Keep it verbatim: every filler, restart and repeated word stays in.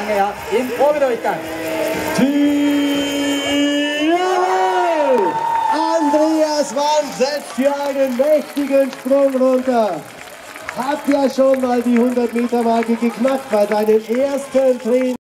Stange hat im Probedurchgang. Andreas Wandt setzt hier einen mächtigen Sprung runter. Hat ja schon mal die hundert Meter Marke geknackt bei seinen ersten Training.